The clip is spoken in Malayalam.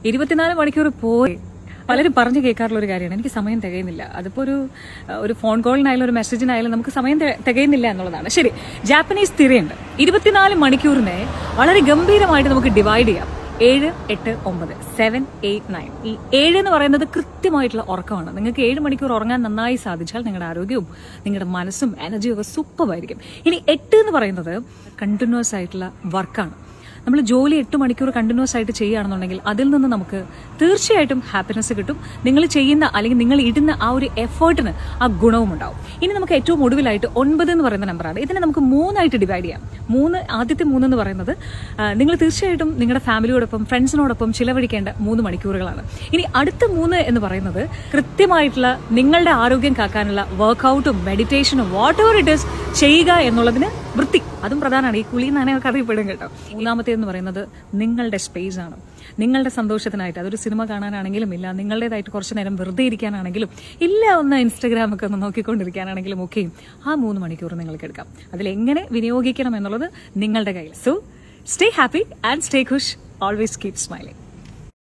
24 മണിക്കൂർ പോയി. പലരും പറഞ്ഞു കേൾക്കാറുള്ള ഒരു കാര്യമാണ്, എനിക്ക് സമയം തികയുന്നില്ല. അതിപ്പോൾ ഒരു ഫോൺ കോളിനായാലും ഒരു മെസ്സേജിനായാലും നമുക്ക് സമയം തികയുന്നില്ല എന്നുള്ളതാണ്. ശരി, ജാപ്പനീസ് തിരയുണ്ട്. 24 മണിക്കൂറിനെ വളരെ ഗംഭീരമായിട്ട് നമുക്ക് ഡിവൈഡ് ചെയ്യാം. 7, 8, 9, 7, 8, 9. ഈ 7 എന്ന് പറയുന്നത് കൃത്യമായിട്ടുള്ള ഉറക്കമാണ്. നിങ്ങൾക്ക് 7 മണിക്കൂർ ഉറങ്ങാൻ നന്നായി സാധിച്ചാൽ നിങ്ങളുടെ ആരോഗ്യവും നിങ്ങളുടെ മനസ്സും എനർജിയും ഒക്കെ സൂപ്പറായിരിക്കും. ഇനി 8 എന്ന് പറയുന്നത് കണ്ടിന്യൂസ് ആയിട്ടുള്ള വർക്കാണ്. നമ്മൾ ജോലി 8 മണിക്കൂർ കണ്ടിന്യൂസ് ആയിട്ട് ചെയ്യുകയാണെന്നുണ്ടെങ്കിൽ അതിൽ നിന്ന് നമുക്ക് തീർച്ചയായിട്ടും ഹാപ്പിനെസ് കിട്ടും. നിങ്ങൾ ചെയ്യുന്ന അല്ലെങ്കിൽ നിങ്ങൾ ഇടുന്ന ആ ഒരു എഫേർട്ടിന് ആ ഗുണവും ഉണ്ടാവും. ഇനി നമുക്ക് ഏറ്റവും ഒടുവിലായിട്ട് 9 എന്ന് പറയുന്ന നമ്പറാണ്. ഇതിനെ നമുക്ക് 3 ആയിട്ട് ഡിവൈഡ് ചെയ്യാം. ആദ്യത്തെ 3 എന്ന് പറയുന്നത് നിങ്ങൾ തീർച്ചയായിട്ടും നിങ്ങളുടെ ഫാമിലിയോടൊപ്പം ഫ്രണ്ട്സിനോടൊപ്പം ചിലവഴിക്കേണ്ട 3 മണിക്കൂറുകളാണ്. ഇനി അടുത്ത 3 എന്ന് പറയുന്നത് കൃത്യമായിട്ടുള്ള നിങ്ങളുടെ ആരോഗ്യം കാക്കാനുള്ള വർക്കൗട്ടും മെഡിറ്റേഷനും വാട്ട് എവർ ഇറ്റ് ഈസ് ചെയ്യുക എന്നുള്ളതിന് വൃത്തി, അതും പ്രധാനമാണ്. ഈ കുളി നനയൊക്കെ അറിയപ്പെടും കേട്ടോ. 3ാമത്തെ എന്ന് പറയുന്നത് നിങ്ങളുടെ സ്പേസ് ആണ്. നിങ്ങളുടെ സന്തോഷത്തിനായിട്ട്, അതൊരു സിനിമ കാണാനാണെങ്കിലും ഇല്ല നിങ്ങളുടേതായിട്ട് കുറച്ചു നേരം വെറുതെ ഇരിക്കാനാണെങ്കിലും ഇല്ല ഒന്ന് ഇൻസ്റ്റഗ്രാമൊക്കെ ഒന്ന് നോക്കിക്കൊണ്ടിരിക്കാനാണെങ്കിലും ഒക്കെയും ആ 3 മണിക്കൂർ നിങ്ങൾക്ക് എടുക്കാം. അതിലെങ്ങനെ വിനിയോഗിക്കണം എന്നുള്ളത് നിങ്ങളുടെ കയ്യിൽ. So stay happy and stay ഖുഷ്, ഓൾവേസ് കീപ് സ്മൈലിംഗ്.